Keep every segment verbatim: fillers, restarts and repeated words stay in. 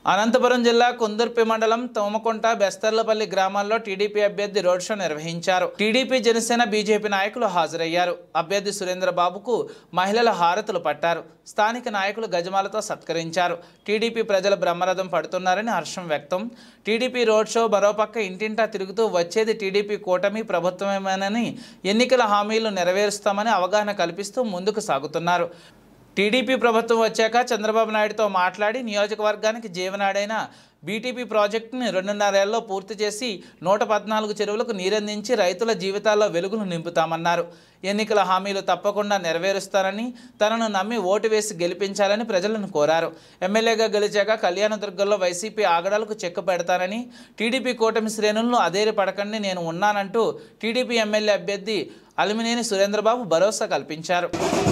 అనంతపురం జిల్లా కుందుర్పి మండలం తోమకొంట బెస్తర్లపల్లి గ్రామాల్లో టీడీపీ అభ్యర్థి రోడ్ షో నిర్వహించారు. టీడీపీ జనసేన బీజేపీ నాయకులు హాజరయ్యారు. అభ్యర్థి సురేంద్రబాబుకు మహిళల హారతులు పట్టారు. స్థానిక నాయకులు గజమాలతో సత్కరించారు. టీడీపీ ప్రజలు బ్రహ్మరథం పడుతున్నారని హర్షం వ్యక్తం. టీడీపీ రోడ్ షో మరోపక్క ఇంటింటా తిరుగుతూ వచ్చేది టీడీపీ కూటమి ప్రభుత్వమేనని, ఎన్నికల హామీలు నెరవేరుస్తామని అవగాహన కల్పిస్తూ ముందుకు సాగుతున్నారు. టీడీపీ ప్రభుత్వం వచ్చాక చంద్రబాబు నాయుడుతో మాట్లాడి నియోజకవర్గానికి జీవనాడైన బీటీపీ ప్రాజెక్టుని రెండున్నరేళ్లలో పూర్తి చేసి నూట పద్నాలుగు చెరువులకు నీరందించి రైతుల జీవితాల్లో వెలుగులు నింపుతామన్నారు. ఎన్నికల హామీలు తప్పకుండా నెరవేరుస్తారని, తనను నమ్మి ఓటు వేసి గెలిపించాలని ప్రజలను కోరారు. ఎమ్మెల్యేగా గెలిచాక కళ్యాణదుర్గంలో వైసీపీ ఆగడాలకు చెక్ పెడతానని, టీడీపీ కూటమి శ్రేణులను అదేరి పడకండి నేను ఉన్నానంటూ టీడీపీ ఎమ్మెల్యే అభ్యర్థి అలిమినేని సురేంద్రబాబు భరోసా కల్పించారు.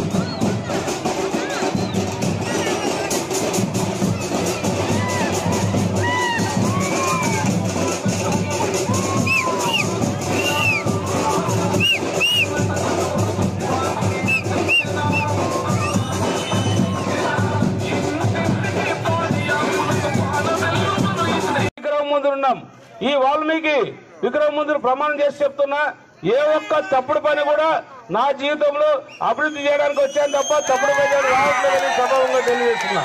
ఈ వాల్మీకి విగ్రహం ముందు ప్రమాణం చేసి చెప్తున్నా, ఏ ఒక్క తప్పుడు పని కూడా నా జీవితంలో అభివృద్ధి చేయడానికి వచ్చాను తప్ప తప్పుడు పని రావట్లేదని సభావంగా తెలియజేస్తున్నా.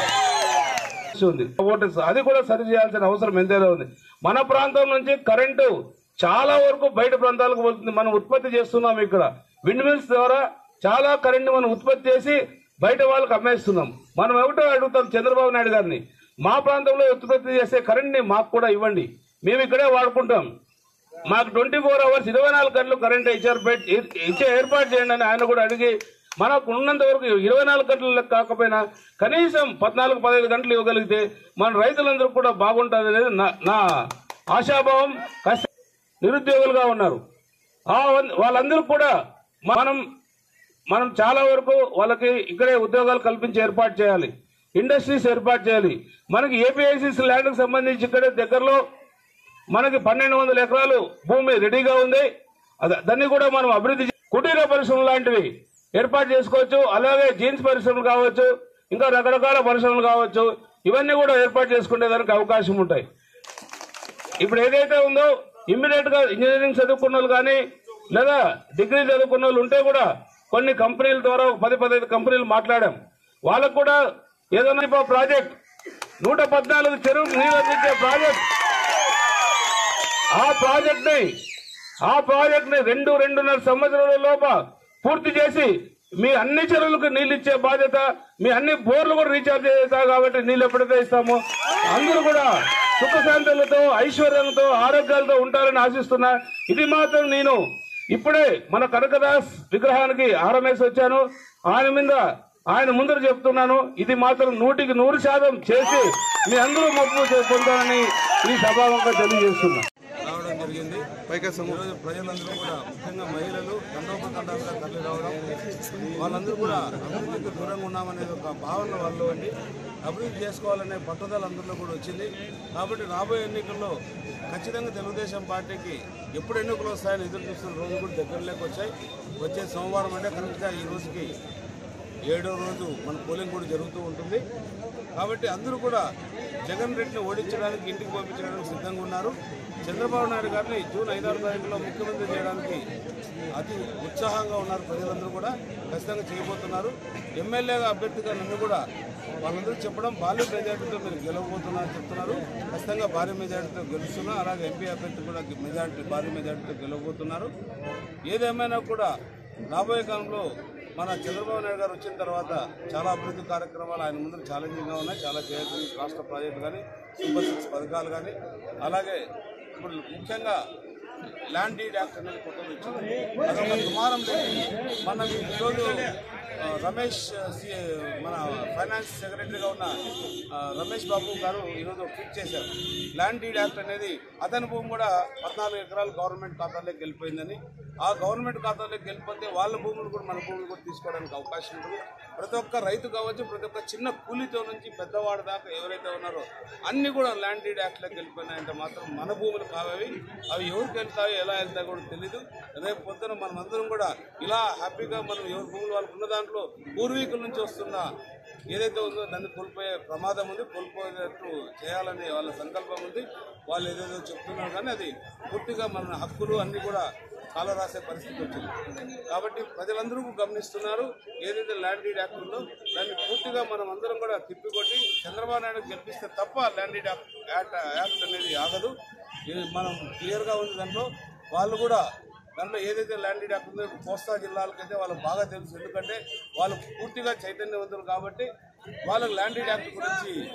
అది కూడా సరి చేయాల్సిన అవసరం ఎంతైనా ఉంది. మన ప్రాంతం నుంచి కరెంటు చాలా వరకు బయట ప్రాంతాలకు వెళ్తుంది. మనం ఉత్పత్తి చేస్తున్నాం. ఇక్కడ విండ్ మిల్స్ ద్వారా చాలా కరెంటు మనం ఉత్పత్తి చేసి బయట వాళ్ళకి అమ్మేస్తున్నాం. మనం ఒకటో అడుగుతాం చంద్రబాబు నాయుడు గారిని, మా ప్రాంతంలో ఉత్పత్తి చేసే కరెంట్ని మాకు కూడా ఇవ్వండి, మేము ఇక్కడే వాడుకుంటాం, మాకు ట్వంటీ ఫోర్ అవర్స్ ఇరవై నాలుగు గంటలు కరెంట్ ఇచ్చారు ఇచ్చే ఏర్పాటు చేయండి అని ఆయన కూడా అడిగి, మనకు ఉన్నంత వరకు ఇరవై నాలుగు గంటలు కాకపోయినా కనీసం పద్నాలుగు పదహైదు గంటలు ఇవ్వగలిగితే మన రైతులందరూ కూడా బాగుంటుంది అనేది నా ఆశాభావం. కష్ట నిరుద్యోగులుగా ఉన్నారు వాళ్ళందరూ కూడా మనం మనం చాలా వరకు వాళ్ళకి ఇక్కడే ఉద్యోగాలు కల్పించి ఏర్పాటు చేయాలి, ఇండస్ట్రీస్ ఏర్పాటు చేయాలి. మనకి ఏపీఐసిసి ల్యాండ్కి సంబంధించి ఇక్కడే దగ్గరలో మనకి పన్నెండు వందల ఎకరాలు భూమి రెడీగా ఉంది. దాన్ని కూడా మనం అభివృద్ధి కుటీర పరిశ్రమలు లాంటివి ఏర్పాటు చేసుకోవచ్చు. అలాగే జీన్స్ పరిశ్రమలు కావచ్చు, ఇంకా రకరకాల పరిశ్రమలు కావచ్చు, ఇవన్నీ కూడా ఏర్పాటు చేసుకునేదానికి అవకాశం ఉంటాయి. ఇప్పుడు ఏదైతే ఉందో ఇమ్మీడియట్ గా ఇంజనీరింగ్ చదువుకున్న వాళ్ళు కానీ లేదా డిగ్రీ చదువుకున్న వాళ్ళు ఉంటే కూడా కొన్ని కంపెనీల ద్వారా పది పదహైదు కంపెనీలు మాట్లాడాం. వాళ్ళకు కూడా ఏదైనా ప్రాజెక్ట్ నూట పద్నాలుగు చెరువు నీళ్ళు అందించే ప్రాజెక్ట్ ఆ ప్రాజెక్ట్ ని ఆ ప్రాజెక్ట్ ని రెండు రెండున్నర సంవత్సరాల లోప పూర్తి చేసి మీ అన్ని చెరువులకు నీళ్ళు ఇచ్చే బాధ్యత, మీ అన్ని బోర్లు కూడా రీఛార్జ్ చేస్తారు. కాబట్టి నీళ్ళు ఎప్పుడైతే ఇస్తామో అందరూ కూడా సుఖశాంతులతో ఐశ్వర్యంతో ఆరోగ్యాలతో ఉంటారని ఆశిస్తున్నా. ఇది మాత్రం నేను ఇప్పుడే మన కనకదాస్ విగ్రహానికి ఆరమేసి వచ్చాను. ఆయన మీద ఆయన ముందర చెప్తున్నాను, ఇది మాత్రం నూటికి నూరు శాతం చేసి మీ అందరూ మొప్పు పొందాలని ఈ సభావంగా తెలియజేస్తున్నా. రావడం జరిగింది. ఈరోజు ప్రజలందరూ కూడా ముఖ్యంగా మహిళలు తండోపతండాలుగా తరలి రావడం, వాళ్ళందరూ కూడా అభివృద్ధికి దూరంగా ఉన్నామనేది ఒక భావన వాళ్ళు అండి. అభివృద్ధి చేసుకోవాలనే పట్టుదల అందరిలో కూడా వచ్చింది. కాబట్టి రాబోయే ఎన్నికల్లో ఖచ్చితంగా తెలుగుదేశం పార్టీకి ఎప్పుడు ఎన్నికలు వస్తాయని ఎదురు చూస్తున్న రోజు కూడా దగ్గరలోకి వచ్చాయి. వచ్చే సోమవారం అంటే కరెక్ట్గా ఈ రోజుకి ఏడో రోజు మన పోలింగ్ కూడా జరుగుతూ ఉంటుంది. కాబట్టి అందరూ కూడా జగన్ రెడ్డిని ఓడించడానికి, ఇంటికి పంపించడానికి సిద్ధంగా ఉన్నారు. చంద్రబాబు నాయుడు గారిని జూన్ ఐదారు తారీఖులో ముఖ్యమంత్రి చేయడానికి అతి ఉత్సాహంగా ఉన్నారు. ప్రజలందరూ కూడా ఖచ్చితంగా చేయబోతున్నారు. ఎమ్మెల్యేగా అభ్యర్థిగా నన్ను కూడా వాళ్ళందరూ చెప్పడం భారీ మెజార్టీతో మీరు గెలవబోతున్నారని చెప్తున్నారు. ఖచ్చితంగా భారీ మెజార్టీతో గెలుస్తున్నా. అలాగే ఎంపీ అభ్యర్థి కూడా మెజార్టీ భారీ మెజార్టీతో గెలవబోతున్నారు. ఏదేమైనా కూడా రాబోయే కాలంలో మన చంద్రబాబు నాయుడు గారు వచ్చిన తర్వాత చాలా అభివృద్ధి కార్యక్రమాలు ఆయన ముందు ఛాలెంజింగ్గా ఉన్నాయి. చాలా చేయాల్సింది రాష్ట్ర ప్రాజెక్టు కానీ, సూపర్ సిక్స్ పథకాలు కానీ, అలాగే ఇప్పుడు ముఖ్యంగా ల్యాండ్ డీడ్ యాక్ట్ అనేది కొత్తగా వచ్చింది. అదొక దుమారం లేదు. మనం ఈరోజు రమేష్ మన ఫైనాన్స్ సెక్రటరీగా ఉన్న రమేష్ బాబు గారు ఈరోజు ట్వీట్ చేశారు. ల్యాండ్ డీడ్ యాక్ట్ అనేది అతని భూమి కూడా పద్నాలుగు ఎకరాలు గవర్నమెంట్ ఖాతాలోకి వెళ్ళిపోయిందని, ఆ గవర్నమెంట్ ఖాతాలోకి వెళ్ళిపోతే వాళ్ళ భూములు కూడా మన భూములు కూడా తీసుకోవడానికి అవకాశం ఉంటుంది. ప్రతి ఒక్క రైతు కావచ్చు, ప్రతి ఒక్క చిన్న కూలీతో నుంచి పెద్దవాడి దాకా ఎవరైతే ఉన్నారో అన్ని కూడా ల్యాండ్ డీడ్ యాక్ట్లోకి వెళ్ళిపోయినాయంటే మాత్రం మన భూములు కావవి. అవి ఎవరికి వెళ్తాయో ఎలా వెళ్తాయో కూడా తెలీదు. రేపు పొద్దున మనమందరం కూడా ఇలా హ్యాపీగా మనం ఎవరి భూములు వాళ్ళకు ఉన్న దాంట్లో దాంట్లో పూర్వీకుల నుంచి వస్తున్న ఏదైతే ఉందో దాన్ని కోల్పోయే ప్రమాదం ఉంది, కోల్పోయేటట్టు చేయాలని వాళ్ళ సంకల్పం ఉంది. వాళ్ళు ఏదేదో చెప్తున్నారు కానీ అది పూర్తిగా మన హక్కులు అన్నీ కూడా కాల రాసే పరిస్థితి వచ్చింది. కాబట్టి ప్రజలందరూ గమనిస్తున్నారు. ఏదైతే ల్యాండ్ డీడ్ యాక్ట్ ఉందో దాన్ని పూర్తిగా మనం అందరం కూడా తిప్పికొట్టి చంద్రబాబు నాయుడు గెలిపిస్తే తప్ప ల్యాండ్ డీడ్ యాక్ట్ యాక్ట్ అనేది ఆగదు. ఇది మనం క్లియర్గా ఉంది. దాంట్లో వాళ్ళు కూడా దాంట్లో ఏదైతే ల్యాండ్ డీడ్ యాక్ట్ ఉందో కోస్తా జిల్లాలకైతే వాళ్ళకి బాగా తెలుసు. ఎందుకంటే వాళ్ళు పూర్తిగా చైతన్యవంతులు కాబట్టి వాళ్ళకి ల్యాండ్ డీడ్ యాక్ట్ గురించి